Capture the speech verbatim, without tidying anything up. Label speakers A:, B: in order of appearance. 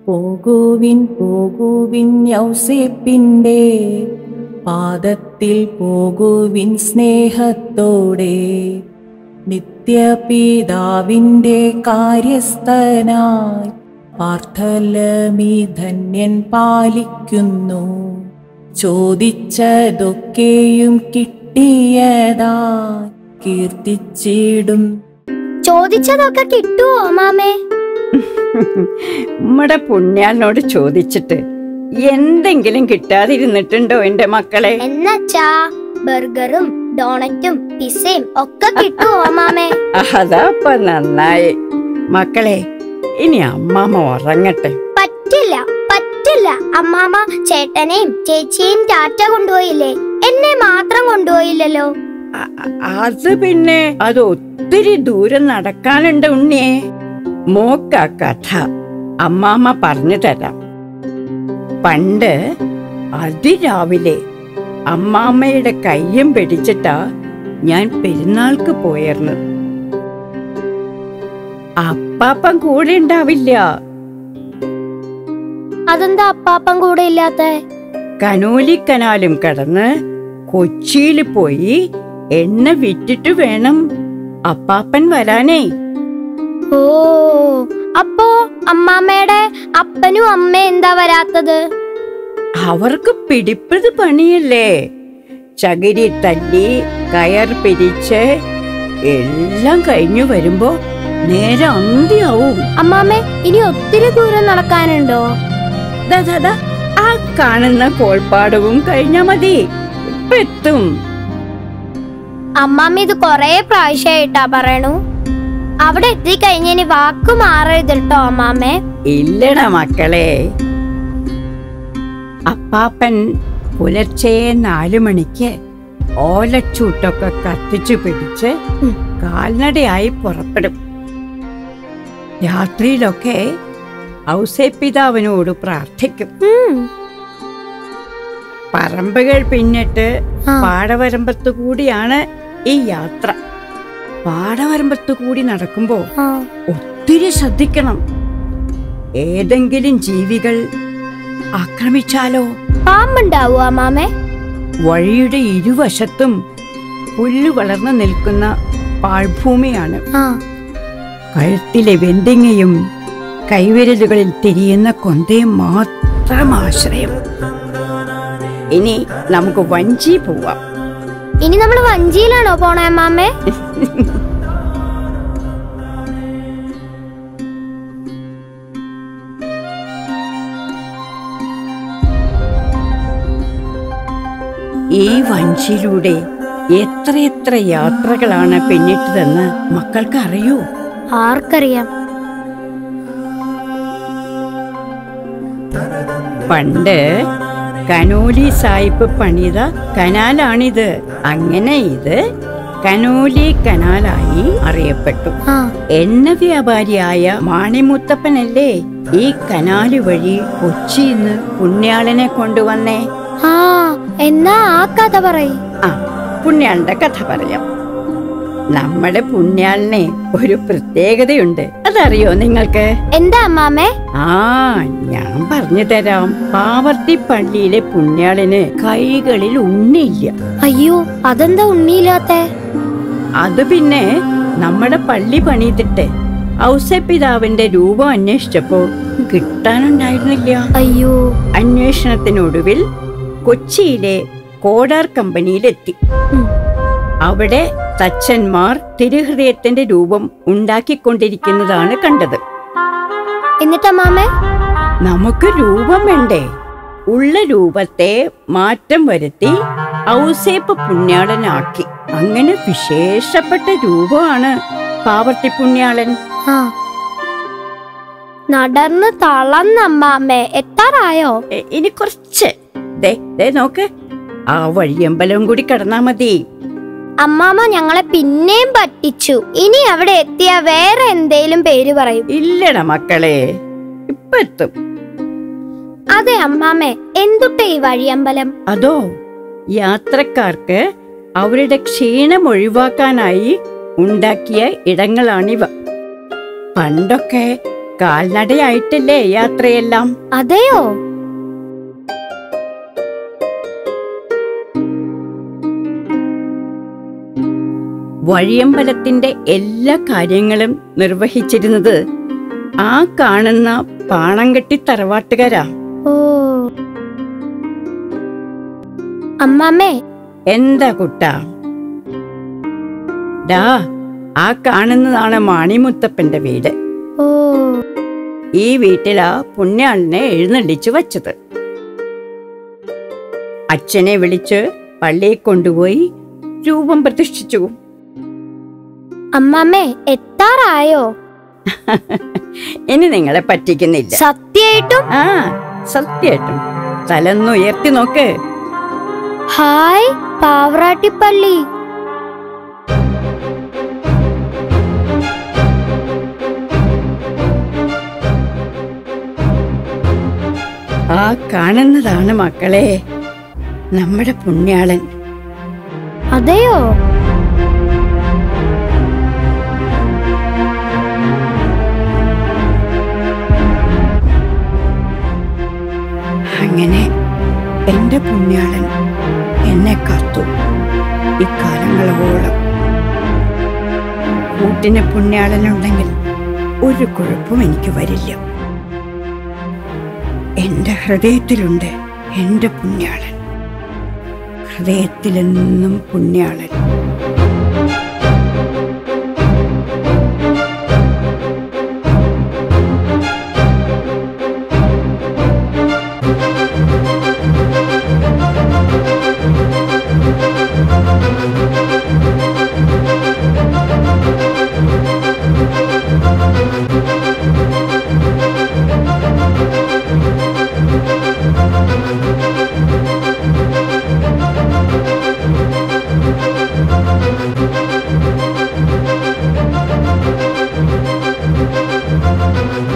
A: പോകുവിൻ പോകുവിൻ യൗസേപ്പിൻ്റെ പാദത്തിൽ പോകുവിൻ സ്നേഹത്തോടെ, നിത്യപിതാവിൻ്റെ കാര്യസ്ഥനായി പാർത്ഥലമീ ധന്യൻ പാലിക്കുന്നു. ചോദിച്ചതൊക്കെയും കിട്ടിയതായി കീർത്തിച്ചിടും.
B: ചോദിച്ചതൊക്കെ കിട്ടുവോ മാമേ?
C: നമ്മുടെ പുണ്യാളിനോട് ചോദിച്ചിട്ട് എന്തെങ്കിലും കിട്ടാതിരുന്നിട്ടുണ്ടോ എന്റെ മക്കളെ?
B: എന്നാച്ചാ ബർഗറും ഡോണറ്റും പിസയും ഒക്കെ കിട്ടുവോ മാമേ?
C: അതാപ്പ നന്നായി. മക്കളെ, ഇനി അമ്മാമ്മ ഉറങ്ങട്ടെ.
B: പറ്റില്ല പറ്റില്ല അമ്മാമ്മ ചേട്ടനെയും ചേച്ചിയെയും ടാറ്റ കൊണ്ടുപോയില്ലേ, എന്നെ മാത്രം കൊണ്ടുപോയില്ലല്ലോ.
C: അത് പിന്നെ അത് ഒത്തിരി ദൂരം നടക്കാനുണ്ട് ഉണ്ണിയെ. മോക്ക കഥ അമ്മാമ്മ പറഞ്ഞു തരാം. പണ്ട് അതിരാവിലെ അമ്മാമ്മയുടെ കയ്യും പിടിച്ചിട്ടാ ഞാൻ പെരുന്നാൾക്ക് പോയിരുന്നു. അപ്പാപ്പൻ കൂടെ ഉണ്ടാവില്ല.
B: അതെന്താ അപ്പാപ്പൻ കൂടെ ഇല്ലാത്ത?
C: കനോലിക്കനാലും കടന്ന് കൊച്ചിയിൽ പോയി എണ്ണ വിറ്റിട്ട് വേണം അപ്പാപ്പൻ വരാനേ.
B: ഓ, അപ്പോ അമ്മാമ്മയുടെ അപ്പനും അമ്മയും എന്താ വരാത്തത്?
C: അവർക്ക് പിടിപ്പത് പണിയല്ലേ. ചകിരി തല്ലി കയർ പിരിച്ച് എല്ലാം കഴിഞ്ഞു വരുമ്പോ നേരെ അന്തിയാവും.
B: അമ്മാമ്മേ, ഇനി ഒത്തിരി ദൂരം നടക്കാനുണ്ടോ?
C: ദാ ആ കാണുന്ന കോൾപ്പാടവും കഴിഞ്ഞാ മതി, ഇപ്പൊ എത്തും.
B: അമ്മാമ്മ ഇത് കൊറേ പ്രാവശ്യമായിട്ടാ പറയണു. അവിടെ എത്തിക്കഴിഞ്ഞ വാക്ക് മാറരുതട്ടോ അമ്മാമ്മേ.
C: ഇല്ലട മക്കളെ. അപ്പാപ്പൻ പുലർച്ചെ നാലു മണിക്ക് ഓലച്ചൂട്ടൊക്കെ കത്തിച്ചു പിടിച്ച് കാൽനടയായി പുറപ്പെടും. രാത്രിയിലൊക്കെ ഔസേപ്പിതാവിനോട് പ്രാർത്ഥിക്കും. പറമ്പുകൾ പിന്നിട്ട് പാടവരമ്പത്തു കൂടിയാണ് ഈ യാത്ര. പാടവരമ്പത്തു കൂടി നടക്കുമ്പോ ഒത്തിരി ശ്രദ്ധിക്കണം. ഏതെങ്കിലും ജീവികൾ ആക്രമിച്ചാലോ?
B: പാമ്പുണ്ടാവോ അമ്മാമേ?
C: വഴിയുടെ ഇരുവശത്തും പുല്ലു വളർന്നു നിൽക്കുന്ന പാഴ്ഭൂമിയാണ്. കഴുത്തിലെ വെന്തിങ്ങയും കൈവിരലുകളിൽ തിരിയുന്ന കൊന്തയും മാത്രം ആശ്രയം. ഇനി നമുക്ക് വഞ്ചി പോവാം.
B: ഇനി നമ്മൾ വഞ്ചിയിലാണോ പോണേ അമ്മാമേ?
C: ഈ വഞ്ചിയിലൂടെ എത്രയെത്ര യാത്രകളാണ് പിന്നിട്ടതെന്ന് മക്കൾക്ക് അറിയൂ?
B: ആർക്കറിയാം.
C: പണ്ട് കനോലി സാഹിബ് പണിത കനാലാണിത്. അങ്ങനെ ഇത് കനോലി കനാലായി അറിയപ്പെട്ടു. എണ്ണ വ്യാപാരിയായ മാണിമുത്തപ്പനല്ലേ ഈ കനാല് വഴി കൊച്ചിന്ന് പുണ്യാളനെ കൊണ്ടുവന്നേ.
B: ആ, എന്നാ ആ കഥ പറയും.
C: ആ, പുണ്യാളിന്റെ കഥ പറയാം. നമ്മുടെ പുണ്യാളിനെ ഒരു പ്രത്യേകതയുണ്ട്, അതറിയോ നിങ്ങൾക്ക്?
B: എന്താ അമ്മാമേ?
C: ആ, ഞാൻ പറഞ്ഞു തരാം. പാവർത്തി പള്ളിയിലെ പുണ്യാളിന് കൈകളിൽ ഉണ്ണിയില്ല.
B: അയ്യോ, അതെന്താ ഉണ്ണിയില്ലാത്ത?
C: അത് പിന്നെ നമ്മുടെ പള്ളി പണിതിട്ട് ഔസേപ്പിതാവിന്റെ രൂപം അന്വേഷിച്ചപ്പോ കിട്ടാനുണ്ടായിരുന്നില്ല.
B: അയ്യോ.
C: അന്വേഷണത്തിനൊടുവിൽ കൊച്ചിയിലെ കോഡാർ കമ്പനിയിലെത്തി. അവിടെ തച്ചന്മാർ തിരുഹൃദയത്തിന്റെ രൂപം ഉണ്ടാക്കിക്കൊണ്ടിരിക്കുന്നതാണ് കണ്ടത്.
B: എന്നിട്ട് അമ്മാമേ,
C: നമുക്ക് രൂപം വേണ്ടേ? ഉള്ള രൂപത്തെ മാറ്റം വരുത്തി ഔസേപ്പ് പുണ്യാളനാക്കി. അങ്ങനെ വിശേഷപ്പെട്ട രൂപമാണ് പാവർത്തി പുണ്യാളൻ.
B: നടന്ന് തളന്നമ്മാമേ, എത്താറായോ?
C: ഇനി കുറച്ച് ദേ ദേ നോക്ക്, ആ വഴിയമ്പലം കൂടി കടന്നാ മതി.
B: അമ്മാമ ഞങ്ങളെ പിന്നെയും പറ്റിച്ചു. ഇനി അവിടെ എത്തിയ വേറെ എന്തേലും പേര് പറയും.
C: ഇല്ലട മക്കളെ, ഇപ്പൊ എത്തും.
B: അതെ അമ്മാമേ, എന്തുട്ടേ ഈ വഴിയമ്പലം?
C: അതോ, യാത്രക്കാർക്ക് അവരുടെ ക്ഷീണം ഒഴിവാക്കാനായി ഉണ്ടാക്കിയ ഇടങ്ങളാണിവ. പണ്ടൊക്കെ കാൽനടയായിട്ടല്ലേ യാത്രയെല്ലാം.
B: അതെയോ?
C: വഴിയമ്പലത്തിന്റെ എല്ലാ കാര്യങ്ങളും നിർവഹിച്ചിരുന്നത് ആ കാണുന്ന പാണംകെട്ടി തറവാട്ടുകാരാ.
B: ഓ അമ്മാമ്മേ.
C: എന്താ കുട്ടാ? ഡാ, ആ കാണുന്നതാണ് മാണിമുത്തപ്പന്റെ വീട്.
B: ഓ
C: ഈ വീട്ടിലാ പുണ്യാളിനെ എഴുന്നള്ളിച്ചു വച്ചത്. അച്ഛനെ വിളിച്ച് പള്ളിയിൽ കൊണ്ടുപോയി രൂപം പ്രതിഷ്ഠിച്ചു.
B: അമ്മാമ്മേ, എത്താറായോ?
C: ഇനി നിങ്ങളെ പറ്റിക്കുന്നില്ല.
B: സത്യായിട്ടും?
C: ആ, സത്യായിട്ടും. തലൊന്ന് ഉയർത്തി നോക്ക്.
B: ഹായ്, പാവറാട്ടിപ്പള്ളി.
C: ആ കാണുന്നതാണ് മക്കളെ നമ്മുടെ പുണ്യാളൻ.
B: അതെയോ?
C: അങ്ങനെ എന്റെ പുണ്യാളൻ എന്നെ കാത്തു ഇക്കാലങ്ങളോളം. കൂട്ടിന് പുണ്യാളനുണ്ടെങ്കിൽ ഒരു കുഴപ്പവും എനിക്ക് വരില്ല. എന്റെ ഹൃദയത്തിലുണ്ട് എന്റെ പുണ്യാളൻ. ഹൃദയത്തിലെന്നും പുണ്യാളൻ.